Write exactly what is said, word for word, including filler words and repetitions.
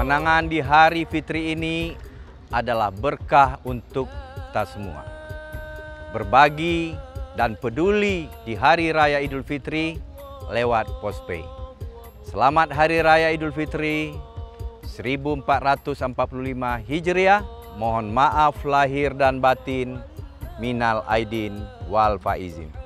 Kemenangan di Hari Fitri ini adalah berkah untuk kita semua. Berbagi dan peduli di Hari Raya Idul Fitri lewat Postpay. Selamat Hari Raya Idul Fitri seribu empat ratus empat puluh lima Hijriah. Mohon maaf lahir dan batin. Minal aidin wal faizin.